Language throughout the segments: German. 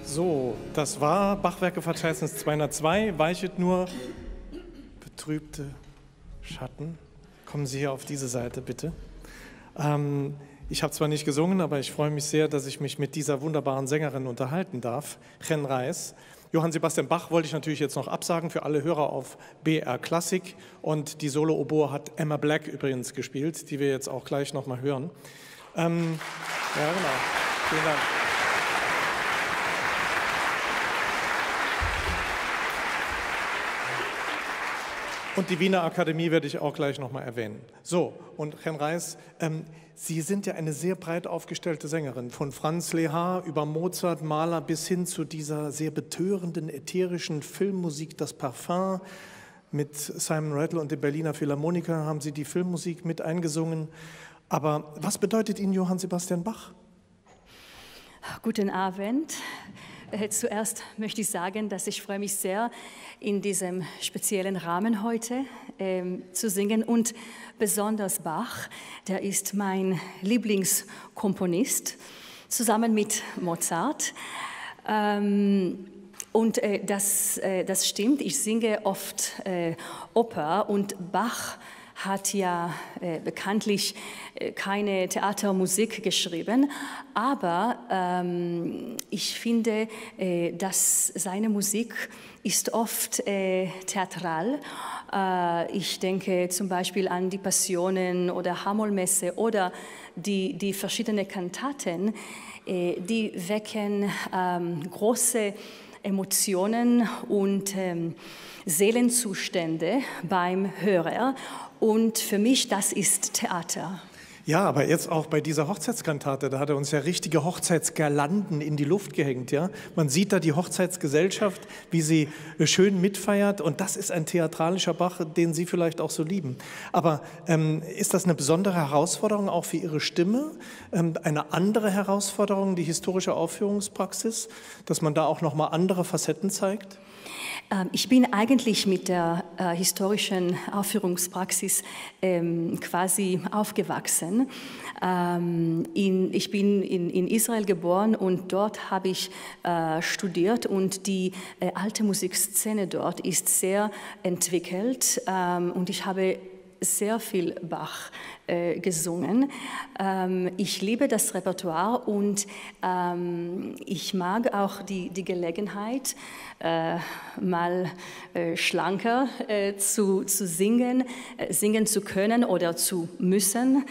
So, das war Bachwerkeverzeichnis 202, weichet nur betrübte Schatten. Kommen Sie hier auf diese Seite, bitte. Ich habe zwar nicht gesungen, aber ich freue mich sehr, dass ich mich mit dieser wunderbaren Sängerin unterhalten darf, Chen Reis. Johann Sebastian Bach wollte ich natürlich jetzt noch absagen für alle Hörer auf BR Klassik. Und die Solo-Oboe hat Emma Black übrigens gespielt, die wir jetzt auch gleich noch mal hören. Ja, genau. Vielen Dank. Und die Wiener Akademie werde ich auch gleich noch mal erwähnen. So, und Chen Reis, Sie sind ja eine sehr breit aufgestellte Sängerin, von Franz Lehár über Mozart, Mahler bis hin zu dieser sehr betörenden, ätherischen Filmmusik, das Parfum. Mit Simon Rattle und dem Berliner Philharmoniker haben Sie die Filmmusik mit eingesungen. Aber was bedeutet Ihnen Johann Sebastian Bach? Guten Abend. Zuerst möchte ich sagen, dass ich freue mich sehr, in diesem speziellen Rahmen heute zu singen. Und besonders Bach, der ist mein Lieblingskomponist, zusammen mit Mozart. Und das stimmt, ich singe oft Oper und Bach hat ja bekanntlich keine Theatermusik geschrieben, aber ich finde, dass seine Musik ist oft theatral. Ich denke zum Beispiel an die Passionen oder H-Moll-Messe oder die verschiedenen Kantaten, die wecken große Emotionen und Seelenzustände beim Hörer. Und für mich, das ist Theater. Ja, aber jetzt auch bei dieser Hochzeitskantate, da hat er uns ja richtige Hochzeitsgirlanden in die Luft gehängt. Ja? Man sieht da die Hochzeitsgesellschaft, wie sie schön mitfeiert, und das ist ein theatralischer Bach, den Sie vielleicht auch so lieben. Aber ist das eine besondere Herausforderung auch für Ihre Stimme? Eine andere Herausforderung, die historische Aufführungspraxis, dass man da auch nochmal andere Facetten zeigt? Ich bin eigentlich mit der historischen Aufführungspraxis quasi aufgewachsen. Ich bin in Israel geboren und dort habe ich studiert, und die alte Musikszene dort ist sehr entwickelt, und ich habe sehr viel Bach gesungen. Ich liebe das Repertoire und ich mag auch die Gelegenheit, mal schlanker zu singen, singen zu können oder zu müssen.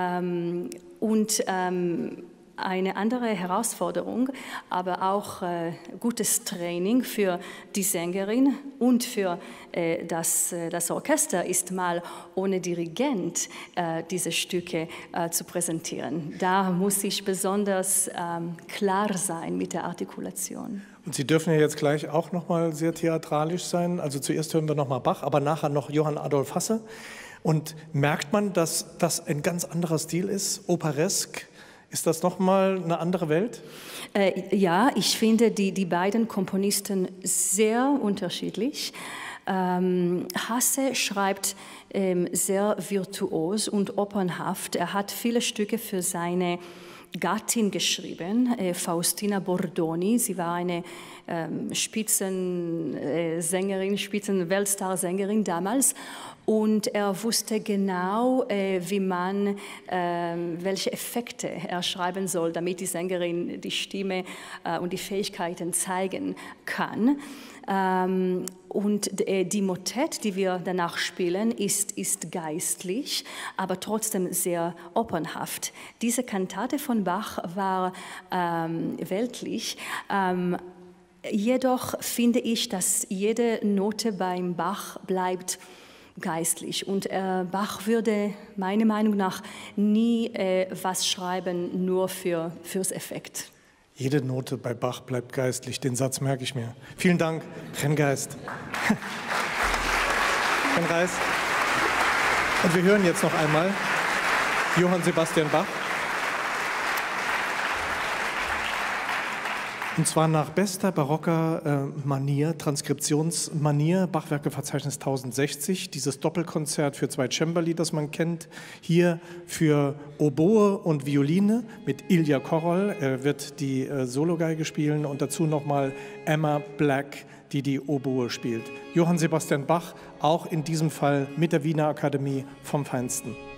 Und eine andere Herausforderung, aber auch gutes Training für die Sängerin und für das Orchester ist, mal ohne Dirigent diese Stücke zu präsentieren. Da muss ich besonders klar sein mit der Artikulation. Und Sie dürfen ja jetzt gleich auch noch mal sehr theatralisch sein. Also zuerst hören wir noch mal Bach, aber nachher noch Johann Adolf Hasse. Und merkt man, dass das ein ganz anderer Stil ist, operesk? Ist das nochmal eine andere Welt? Ja, ich finde die beiden Komponisten sehr unterschiedlich. Hasse schreibt sehr virtuos und opernhaft. Er hat viele Stücke für seine Gattin geschrieben, Faustina Bordoni. Sie war eine Spitzensängerin, Spitzenweltstar-Sängerin damals. Und er wusste genau, welche Effekte er schreiben soll, damit die Sängerin die Stimme und die Fähigkeiten zeigen kann. Und die Motette, die wir danach spielen, ist geistlich, aber trotzdem sehr opernhaft. Diese Kantate von Bach war weltlich. Jedoch finde ich, dass jede Note beim Bach bleibt geistlich. Und Bach würde meiner Meinung nach nie was schreiben, nur fürs Effekt. Jede Note bei Bach bleibt geistlich. Den Satz merke ich mir. Vielen Dank, Chen Geist. Chen Reis. Und wir hören jetzt noch einmal Johann Sebastian Bach. Und zwar nach bester barocker Manier, Transkriptionsmanier, Bachwerkeverzeichnis 1060, dieses Doppelkonzert für 2 Cembali, das man kennt, hier für Oboe und Violine mit Ilja Korol, er wird die Sologeige spielen und dazu nochmal Emma Black, die Oboe spielt. Johann Sebastian Bach, auch in diesem Fall mit der Wiener Akademie vom Feinsten.